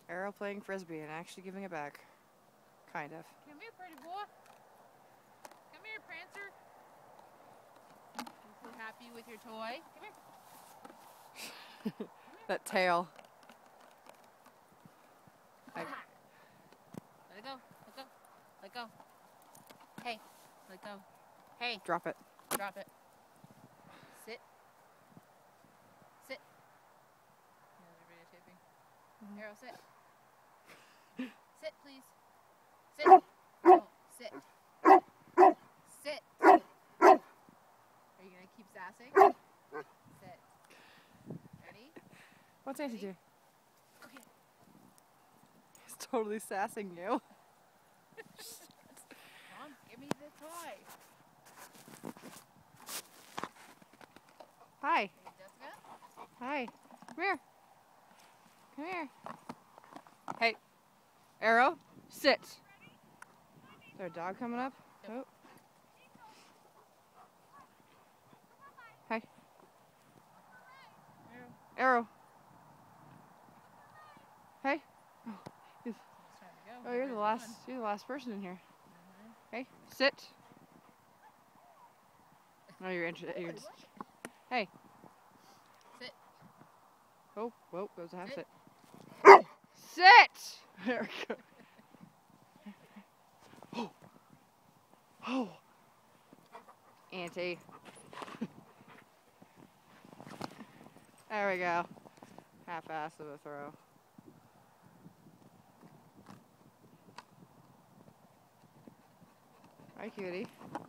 Arrow playing frisbee and actually giving it back. Kind of. Come here, pretty boy. Come here, Prancer. You so happy with your toy? Come here. That tail. Let it go. Let go. Let go. Hey. Let go. Hey. Drop it. Drop it. Sit. Sit. Yeah, they're videotaping. Arrow, sit. Sit, please. Sit. Oh, sit. Sit. Are you going to keep sassing? Sit. Ready? What's Auntie do? Okay. He's totally sassing you. Mom, give me the toy. Hi. Hey, Jessica. Hi. Come here. Come here. Hey. Arrow, sit. Is there a dog coming up? Yep. Oh. Hi. Arrow. Hey. Oh, He's trying to go. you're the Where's last. he You're the last person in here. going? Hey, sit. Oh, you're interested. Hey. Sit. Oh, whoa, goes a half sit. Sit. Sit. There we go. Oh. Oh. Auntie. There we go. Half-ass of a throw. Hi, cutie.